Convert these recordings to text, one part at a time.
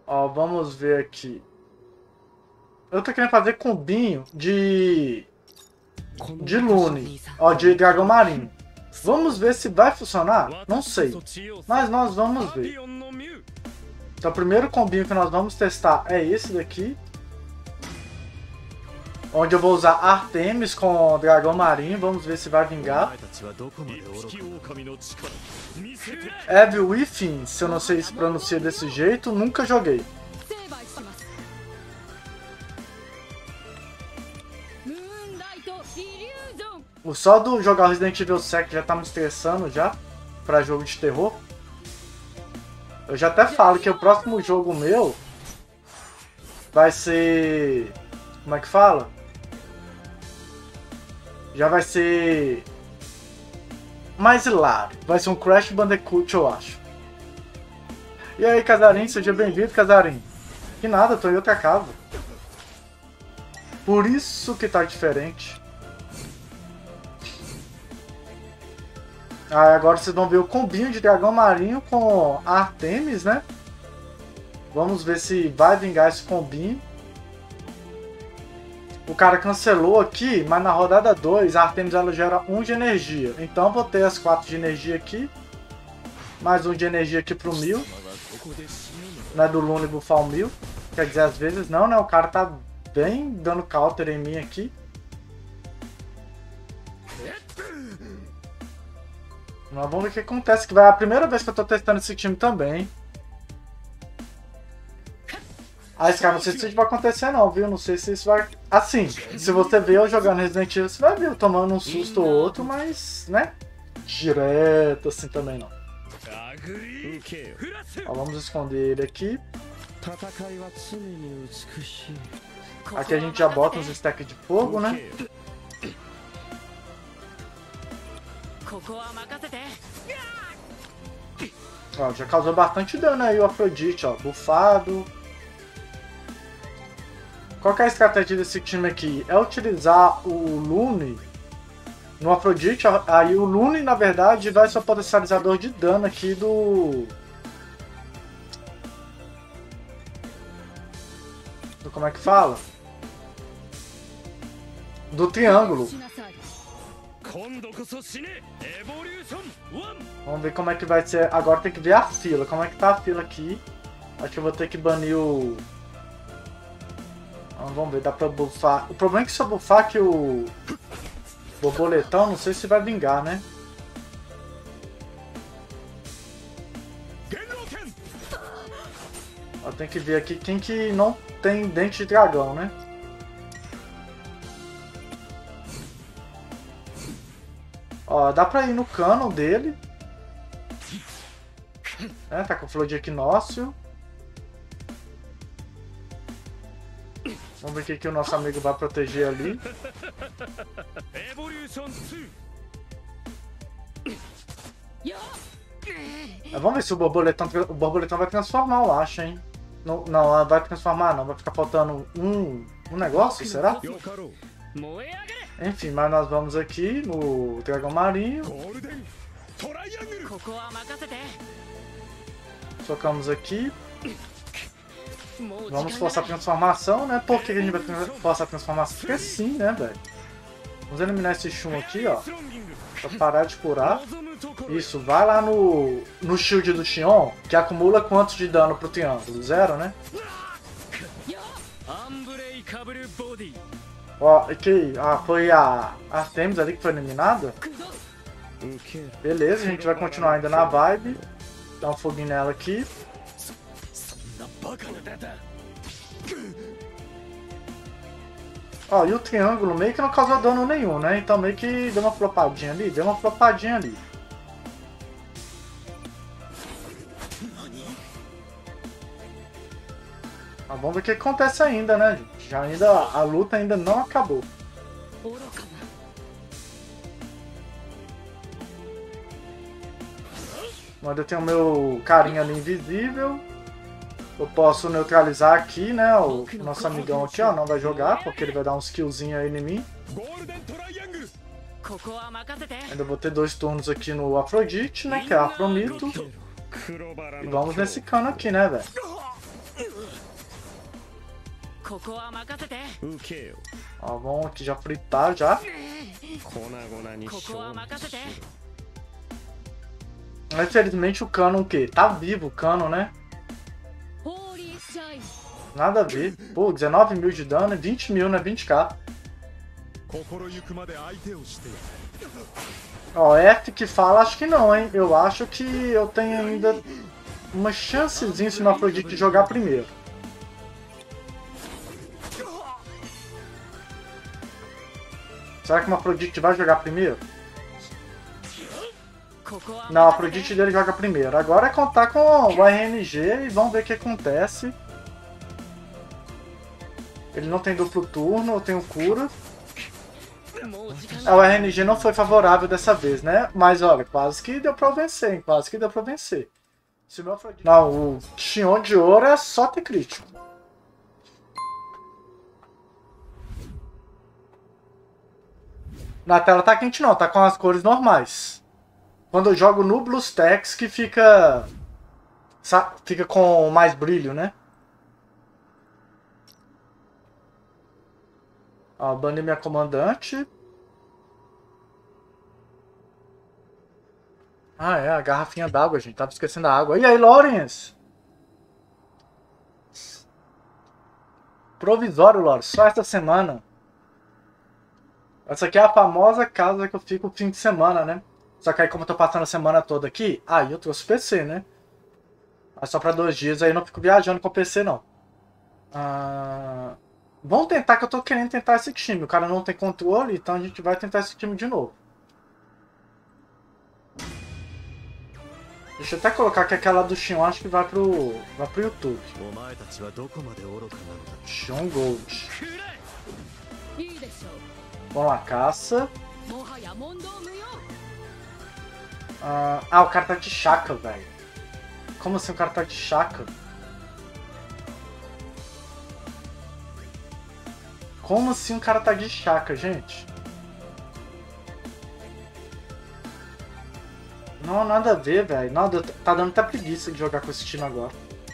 Ó, vamos ver aqui. Eu tô querendo fazer combinho de Lune. Ó, de dragão marinho. Vamos ver se vai funcionar? Não sei. Mas nós vamos ver. Então o primeiro combinho que nós vamos testar é esse daqui. Onde eu vou usar Artemis com dragão marinho. Vamos ver se vai vingar. Evil Within, se eu não sei se pronuncia desse jeito, nunca joguei. O só do jogar Resident Evil 7 já tá me estressando já pra jogo de terror. Eu já até falo que o próximo jogo meu vai ser... Como é que fala? Já vai ser mais hilário. Vai ser um Crash Bandicoot, eu acho. E aí, Casarim, seja bem-vindo, Casarim. Que nada, tô em outra casa. Por isso que tá diferente. Aí agora vocês vão ver o combinho de dragão marinho com Artemis, né? Vamos ver se vai vingar esse combinho. O cara cancelou aqui, mas na rodada 2 a Artemis ela gera 1 de energia. Então vou ter as 4 de energia aqui. Mais 1 de energia aqui pro 1000. Não é do Lune buffar o 1000. Quer dizer, às vezes não, né? O cara tá bem dando counter em mim aqui. Mas vamos ver o que acontece, que vai a primeira vez que eu tô testando esse time também. Ah, esse cara, não sei se isso vai acontecer não, viu? Não sei se isso vai... Assim, se você ver eu jogando Resident Evil, você vai ver eu tomando um susto ou outro, mas, né? Direto assim também não. Ó, vamos esconder ele aqui. Aqui a gente já bota uns stacks de fogo, né? Ó, já causou bastante dano aí o Afrodite, ó, bufado. Qual que é a estratégia desse time aqui? É utilizar o Lune no Afrodite, aí o Lune na verdade vai ser o potencializador de dano aqui do como é que fala? Do triângulo. Vamos ver como é que vai ser. Agora tem que ver a fila. Como é que tá a fila aqui? Acho que eu vou ter que banir o... Vamos ver, dá pra buffar. O problema é que se eu buffar aqui o borboletão, não sei se vai vingar, né? Eu tenho que ver aqui quem que não tem dente de dragão, né? Ó, dá pra ir no cano dele. É, tá com flor de equinócio. Vamos ver o que o nosso amigo vai proteger ali. Vamos ver se o borboletão vai transformar, eu acho, hein? Não, não vai transformar não, vai ficar faltando um negócio, será? Enfim, mas nós vamos aqui no dragão marinho. Socamos aqui. Vamos forçar a transformação, né? Por que a gente vai forçar a transformação? Porque sim, né, velho? Vamos eliminar esse Shun aqui, ó. Pra parar de curar. Isso, vai lá no shield do Xion, que acumula quantos de dano pro triângulo? 0, né? Ó, aqui, foi a Artemis ali que foi eliminada. Beleza, a gente vai continuar ainda na vibe. Dá um foguinho nela aqui. Ó, e o triângulo meio que não causou dano nenhum, né? Então meio que deu uma flopadinha ali. Deu uma flopadinha ali. Mas vamos ver o que acontece ainda, né, gente? A luta ainda não acabou. Mas eu tenho o meu carinha ali invisível. Eu posso neutralizar aqui, né? O nosso amigão aqui, ó, não vai jogar, porque ele vai dar uns killzinhos aí em mim. Ainda vou ter 2 turnos aqui no Afrodite, né? Que é Afromito. E vamos nesse cano aqui, né, velho? Ó, vamos aqui já fritar já. Infelizmente o Canon o quê? Tá vivo o Canon, né? Nada a ver. Pô, 19 mil de dano, 20 mil, né? 20k. Ó, F que fala, acho que não, hein? Eu acho que eu tenho ainda uma chancezinha se o Afrodite jogar primeiro. Será que o Afrodite vai jogar primeiro? Não, o Afrodite dele joga primeiro. Agora é contar com o RNG e vamos ver o que acontece. Ele não tem duplo turno, eu tenho cura. O RNG não foi favorável dessa vez, né? Mas olha, quase que deu pra vencer, hein? Quase que deu pra vencer. Se o meu Afrodite... Não, o Xion de ouro é só ter crítico. Na tela tá quente não, tá com as cores normais. Quando eu jogo no BlueStacks que fica com mais brilho, né? Ó, bane minha comandante. Ah, é, a garrafinha d'água, gente. Tava esquecendo a água. E aí, Lawrence? Provisório, Lawrence. Só esta semana. Essa aqui é a famosa casa que eu fico o fim de semana, né? Só que aí, como eu tô passando a semana toda aqui, aí eu trouxe o PC, né? Mas só pra 2 dias, aí eu não fico viajando com o PC, não. Vamos tentar, que eu tô querendo tentar esse time. O cara não tem controle, então a gente vai tentar esse time de novo. Deixa eu até colocar que aquela do Xion acho que vai pro YouTube. Xion Gold. Vamos lá, caça. O cara tá de Shaka, velho. Como assim o cara tá de Shaka? Como assim o cara tá de Shaka, gente? Não, nada a ver, velho. Tá dando até preguiça de jogar com esse time agora.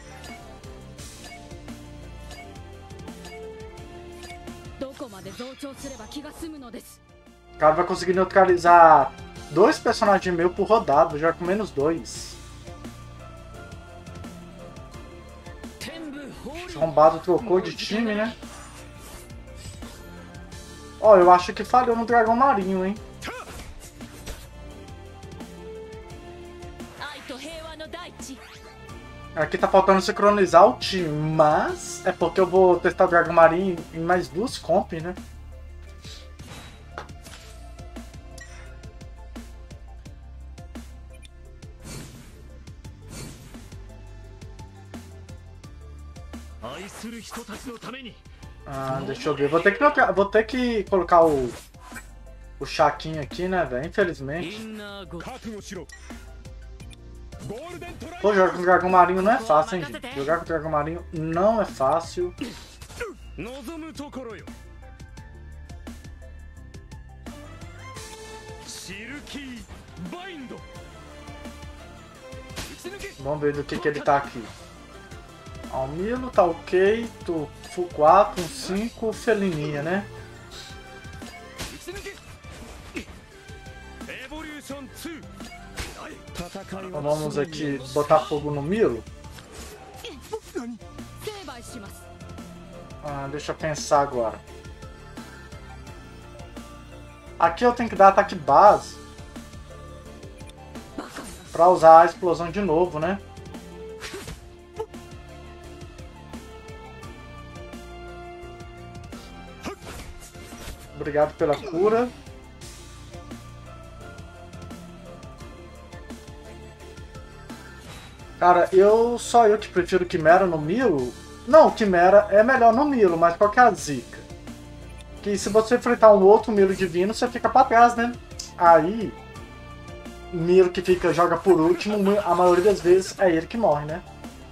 O cara vai conseguir neutralizar 2 personagens meus por rodada, já com -2. Esse arrombado trocou de time, né? Ó, eu acho que falhou no dragão marinho, hein? Aqui tá faltando sincronizar o time, mas é porque eu vou testar o dragão marinho em mais 2 comp, né? Deixa eu ver. Vou ter que colocar o Shaquinho aqui, né, velho? Infelizmente. Pô, jogar com o dragão marinho não é fácil, hein, gente? Jogar com o dragão marinho não é fácil. Vamos ver do que ele tá aqui. Almilo tá ok, tu full 4, um 5, felininha, né? Então vamos aqui botar fogo no Milo. Deixa eu pensar agora. Aqui eu tenho que dar ataque base pra usar a explosão de novo, né? Obrigado pela cura. Cara, só eu que prefiro Quimera no Milo. Não, Quimera é melhor no Milo, mas qual que é a zica? Que se você enfrentar um outro Milo divino, você fica pra trás, né? Aí, Milo que joga por último, a maioria das vezes é ele que morre, né?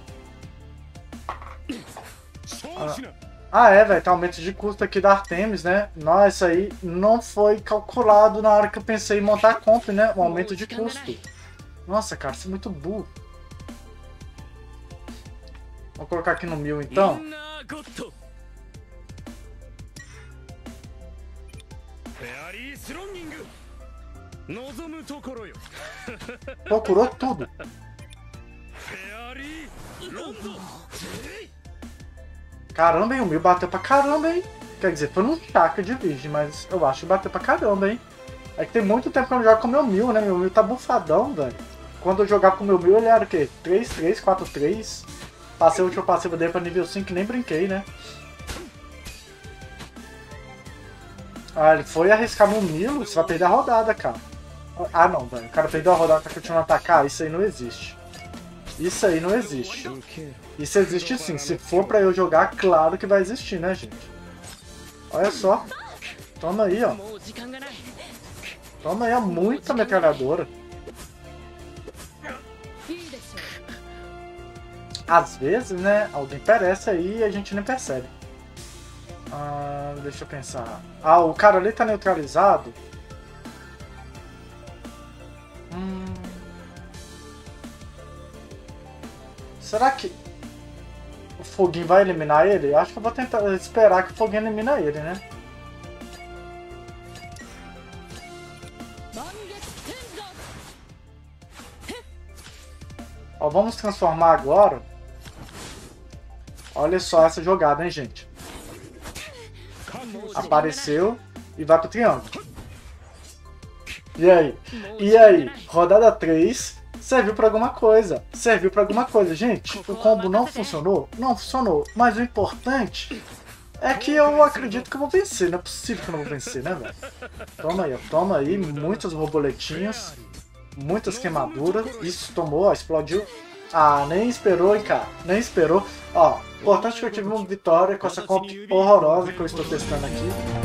Velho, tem aumento de custo aqui da Artemis, né? Nossa, isso aí não foi calculado na hora que eu pensei em montar a comp, né? O aumento de custo. Nossa, cara, isso é muito burro. Vou colocar aqui no 1000 então. Procurou tudo. Caramba, hein? O 1000 bateu pra caramba, hein? Quer dizer, foi num chakra de virgem, mas eu acho que bateu pra caramba, hein? É que tem muito tempo que eu não jogo com o meu 1000, né? Meu 1000 tá bufadão, velho. Quando eu jogava com o meu 1000, ele era o quê? 3-3, 4-3. Passei o último passivo dele pra nível 5 e nem brinquei, né? Ah, ele foi arriscar no Milo, você vai perder a rodada, cara. Ah, não, velho. O cara perdeu a rodada pra continuar a atacar? Isso aí não existe. Isso aí não existe. Isso existe sim. Se for pra eu jogar, claro que vai existir, né, gente? Olha só. Toma aí, ó. Toma aí, ó. Muita metralhadora. Às vezes, né, alguém perece aí e a gente nem percebe. Deixa eu pensar. O cara ali tá neutralizado. Será que o foguinho vai eliminar ele? Acho que eu vou tentar esperar que o foguinho elimine ele, né? Ó, vamos transformar agora. Olha só essa jogada, hein, gente? Apareceu e vai pro triângulo. E aí? E aí? Rodada 3 serviu pra alguma coisa. Serviu pra alguma coisa. Gente, o combo não funcionou? Não funcionou. Mas o importante é que eu acredito que eu vou vencer. Não é possível que eu não vou vencer, né, velho? Toma aí, ó. Toma aí. Muitas borboletinhas. Muitas queimaduras. Isso, tomou, ó. Explodiu. Nem esperou, hein, cara. Nem esperou. Ó, importante que eu tive uma vitória com essa comp horrorosa que eu estou testando aqui.